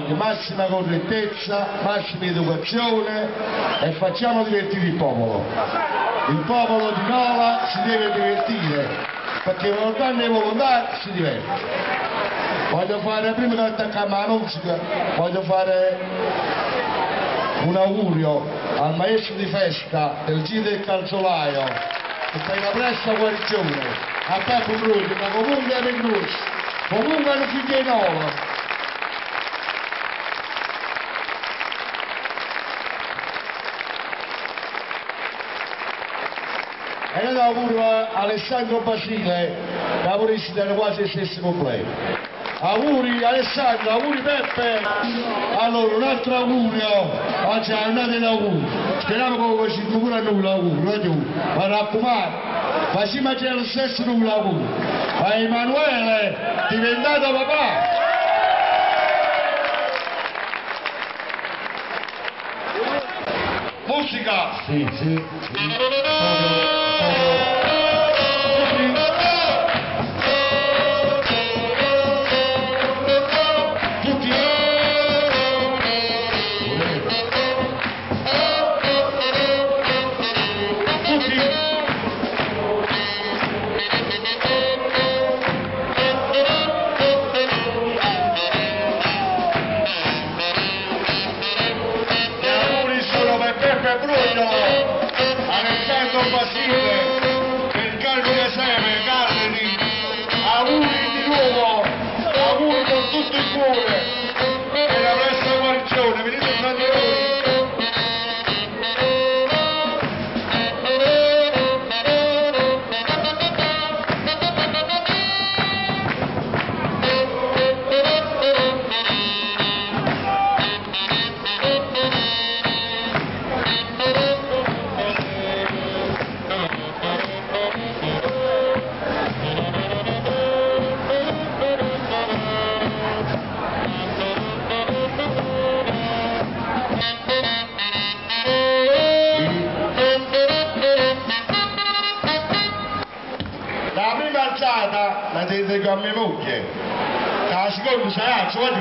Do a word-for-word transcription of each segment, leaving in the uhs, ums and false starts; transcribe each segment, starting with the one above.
di massima correttezza, massima educazione e facciamo divertire il popolo. Il popolo di Nola si deve divertire, perché volontari e volontari si diverte. Voglio fare, prima di attaccare la musica, voglio fare un augurio al maestro di festa del Giro del Calzolaio, che per la presta guarigione, a Paco Bruni, ma comunque è venuto, comunque hanno figli in Nola. E io auguro a Alessandro Basile, che ha pure quasi gli stessi problemi. Auguri Alessandro, auguri Peppe. Allora un altro augurio, oggi è andata in augurio. Speriamo che ci pure a noi l'augurio, eh tu, ma raccomando, facciamo già lo stesso noi l'augurio. Ma Emanuele, diventato papà. Musica! Sì, sì, sì. Alessandro Basile, per Carmine Seme, Carmine, auguri di nuovo, auguri con tutto il cuore, e la presta guarigione, venite tra di noi. La prima alzata la dedico a mia moglie, la seconda sarà a sua giù.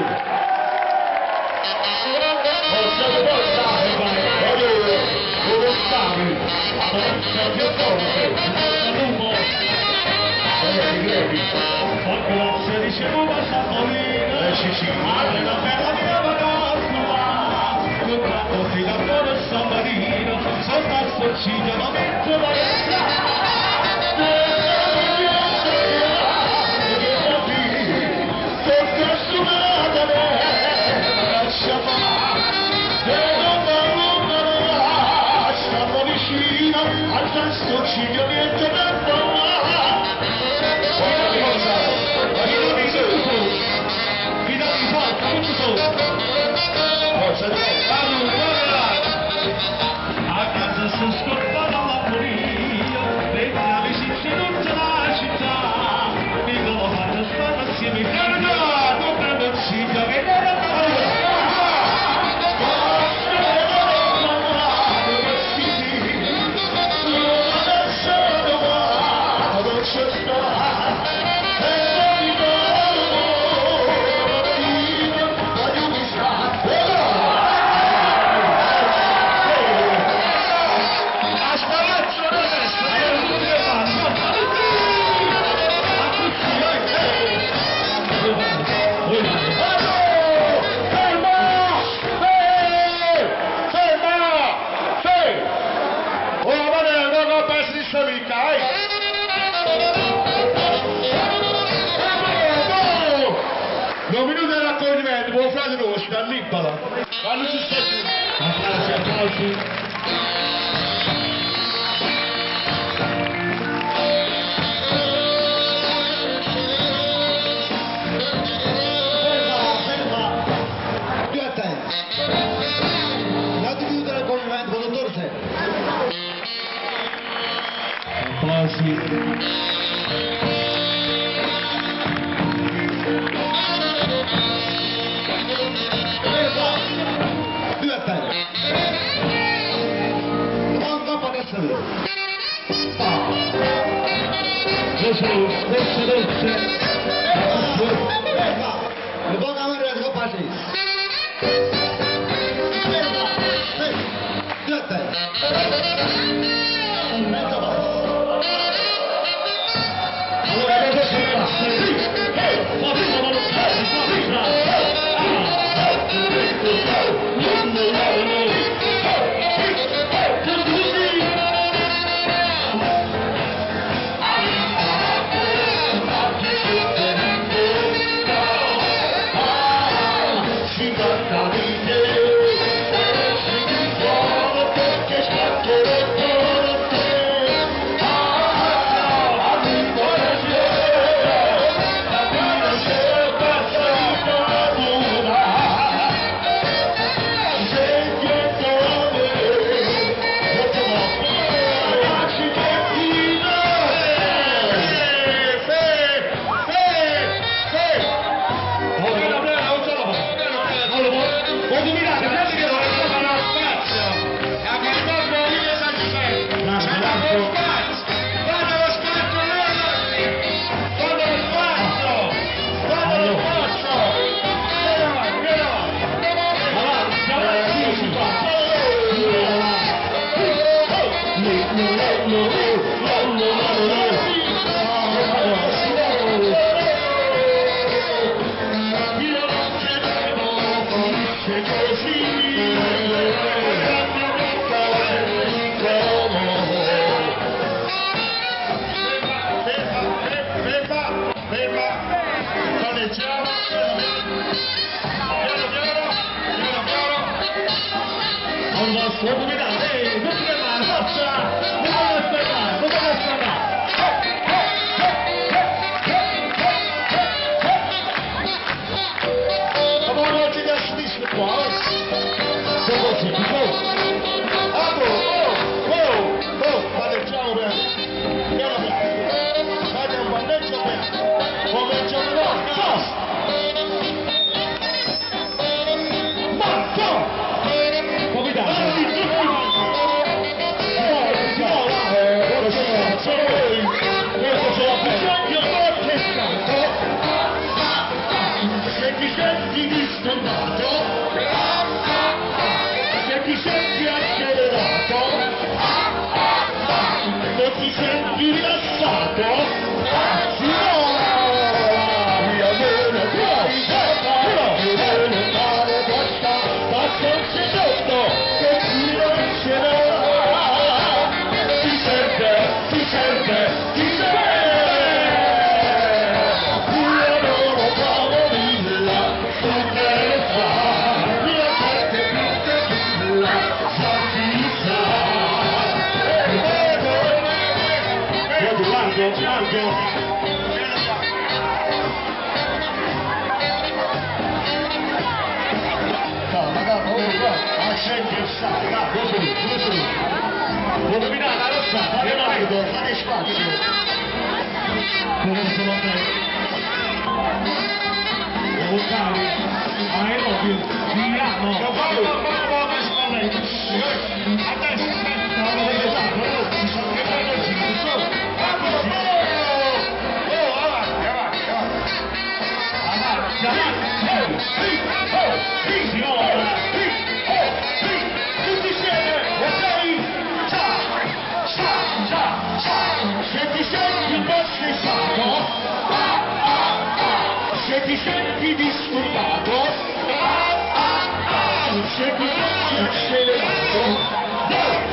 Non siamo portati, valore, dove stavi, non siamo più forte, lungo, e grevi, quando la si ricevuta Sapolina, eh sì sì, alla bella mia ragazza, con tanto fino a buona San Marino, soltanto il cigliamento la resta. Non minuto di raccoglimento, buon frate nostro, da Nibbala. Quando ci sta giù. Applausi, applausi. Ferma, ferma. Più attenti. Non ti minuto di raccoglimento, buon dottor Sè. Applausi. Dolce, dolce, dolce. Le pongo a ver el copa así. Se ti senti disturbato, ah, ah, ah, se ti senti accelerato,